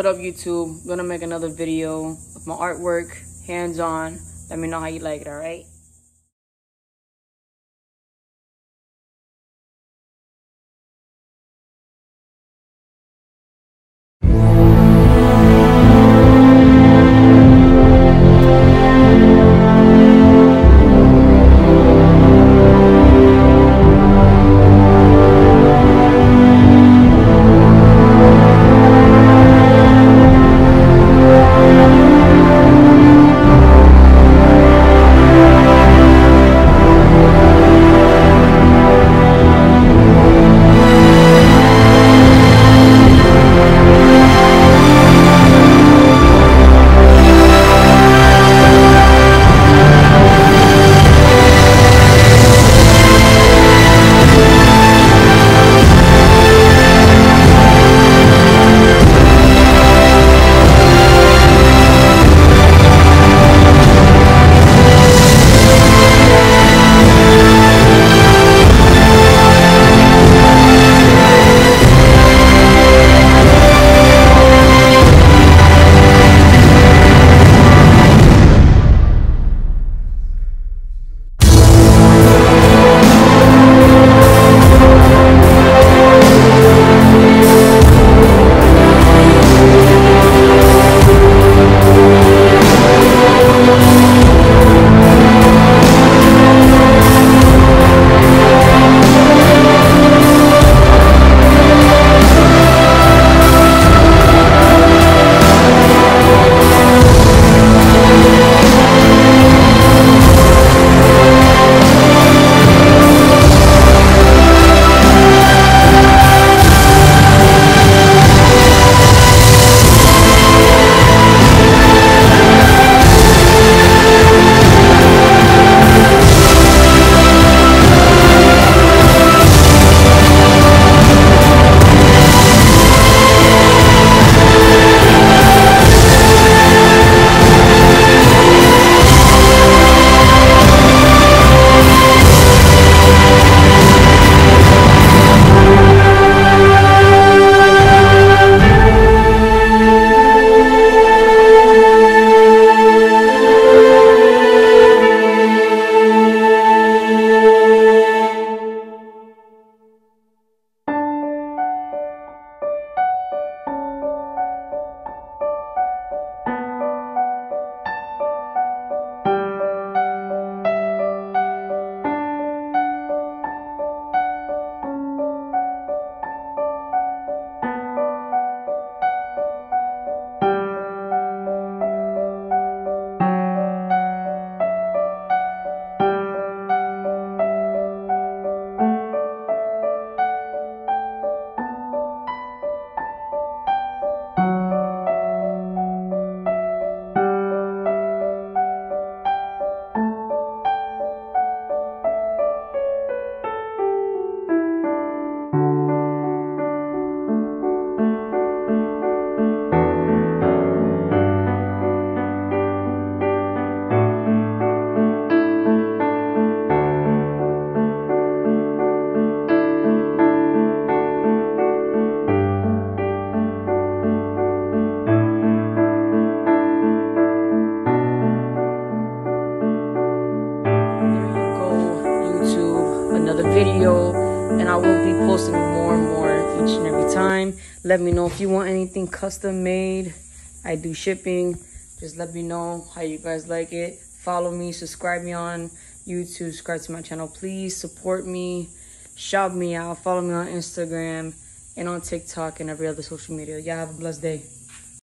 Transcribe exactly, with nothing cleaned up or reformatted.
what up, YouTube? I'm gonna make another video with my artwork, hands-on. Let me know how you like it, all right? Another video, and I will be posting more and more each and every time. Let me know if you want anything custom made. I do shipping. Just let me know how you guys like it. Follow me, subscribe me on YouTube, subscribe to my channel. Please support me, shout me out, follow me on Instagram and on TikTok and every other social media. Y'all have a blessed day.